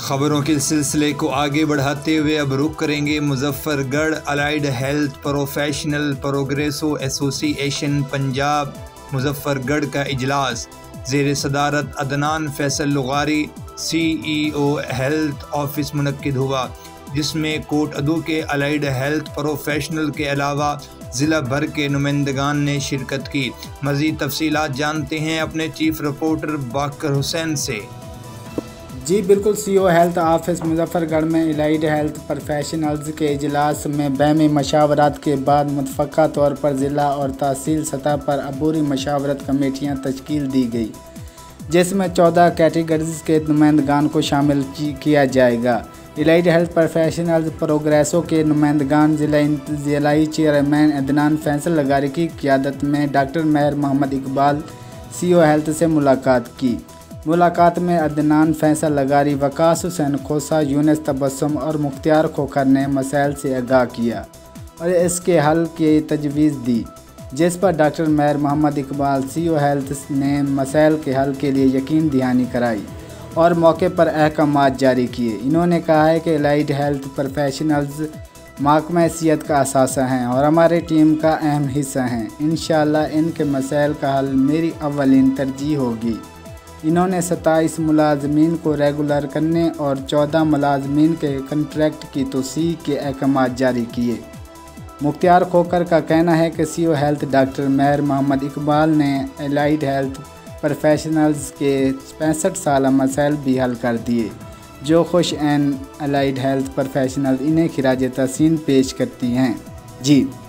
खबरों के सिलसिले को आगे बढ़ाते हुए अब रुख करेंगे Muzaffargarh. Allied health professional progressive association Punjab Muzaffargarh का इजलास ज़ेर सदारत अदनान फैसल लुगारी CEO हेल्थ ऑफिस मुनक्किद हुआ, जिसमें कोट अदू के अलाइड हेल्थ प्रोफेशनल के अलावा ज़िला भर के नुमाइंदगान ने शिरकत की। मज़ीद तफसीलात जानते हैं अपने चीफ रिपोर्टर बाकर हुसैन से। जी बिल्कुल, CO हेल्थ ऑफिस मुजफ्फरगढ़ में अलाइड हेल्थ प्रोफेशनल्स के इजलास में बैमी मशावरत के बाद मुतफ़क्का तौर पर ज़िला और तहसील सतह पर अबूरी मशावरत कमेटियाँ तश्कील दी गई, जिसमें 14 कैटेगरीज़ के नुमाइंदगान को शामिल किया जाएगा। अलाइड हेल्थ प्रोफेशनल्स प्रोग्रेसो के नुमाइंदगान ज़िलाई चेयरमैन अदनान फैसल लगारी की क़ियादत में doctor Mehr Muhammad Iqbal CO health से मुलाकात की। मुलाकात में अदनान फैसल लगारी, वकास हुसैन खोसा, यूनुस तबस्सुम और मुख्तियार खोखर ने मसाइल से आगाह किया और इसके हल की तजवीज़ दी, जिस पर doctor Mehr Muhammad Iqbal CO health ने मसाइल के हल के लिए यकीन दहानी कराई और मौके पर अहकामात जारी किए। इन्होंने कहा है कि अलाइड हेल्थ प्रोफेशनल्स महकमा सेहत का असासा हैं और हमारी टीम का अहम हिस्सा हैं। इंशाअल्लाह इनके मसाइल का हल मेरी अव्वलीन तरजीह होगी। इन्होंने 27 मुलाजमीन को रेगुलर करने और 14 मुलाजमीन के कंट्रैक्ट की तोसीह के अहकामात जारी किए। मुख्तियार खोखर का कहना है कि CO health doctor Mehr Muhammad Iqbal ने अलाइड हेल्थ प्रोफेशनल्स के 65 साल मसाइल भी हल कर दिए, जो खुश एन अलाइड हेल्थ प्रोफेशनल इन्हें खिराज तहसीन पेश करती हैं। जी।